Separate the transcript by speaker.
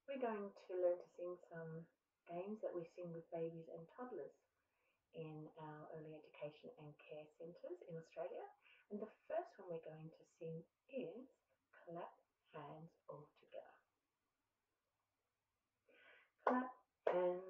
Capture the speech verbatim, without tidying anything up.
Speaker 1: We're going to learn to sing some games that we sing with babies and toddlers in our early education and care centres in Australia. And the first one we're going to sing is Clap Hands All Together. Clap hands